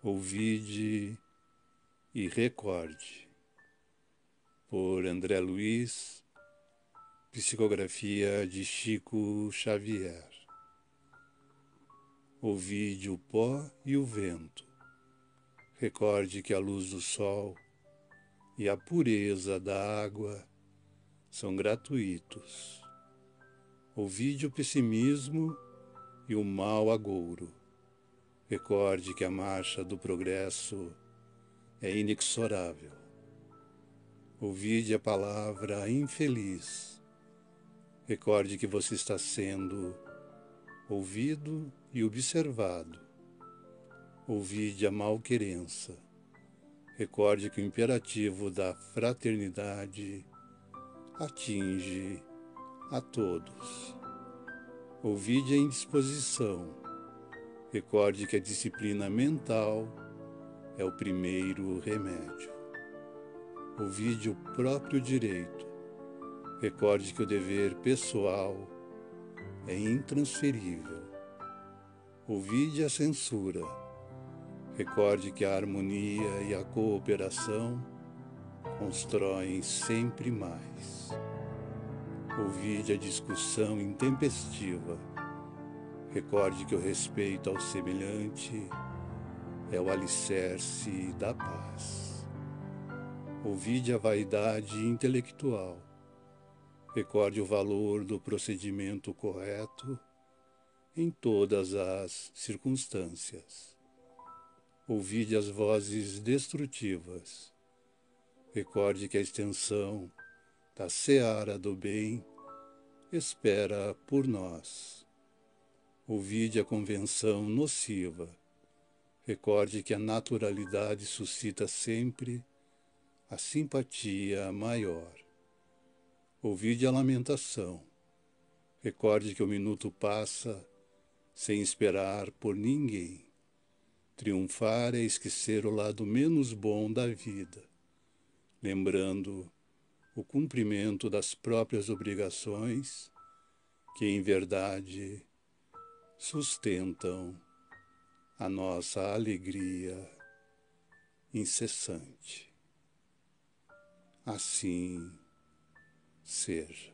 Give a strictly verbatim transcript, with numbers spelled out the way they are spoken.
Ouvide e recorde, por André Luiz, psicografia de Chico Xavier. Ouvide o pó e o vento, recorde que a luz do sol e a pureza da água são gratuitos. Ouvide o pessimismo e o mau agouro, recorde que a marcha do progresso é inexorável. Ouvide a palavra infeliz, recorde que você está sendo ouvido e observado. Ouvide a malquerença, recorde que o imperativo da fraternidade atinge a todos. Ouvide a indisposição, recorde que a disciplina mental é o primeiro remédio. Ouvide o próprio direito, recorde que o dever pessoal é intransferível. Ouvide a censura, recorde que a harmonia e a cooperação constroem sempre mais. Ouvide a discussão intempestiva, recorde que o respeito ao semelhante é o alicerce da paz. Ouvide a vaidade intelectual, recorde o valor do procedimento correto em todas as circunstâncias. Ouvide as vozes destrutivas, recorde que a extensão da seara do bem espera por nós. Ouvide a convenção nociva, recorde que a naturalidade suscita sempre a simpatia maior. Ouvide a lamentação, recorde que o minuto passa sem esperar por ninguém. Triunfar é esquecer o lado menos bom da vida, lembrando o cumprimento das próprias obrigações que, em verdade, sustentam a nossa alegria incessante. Assim seja.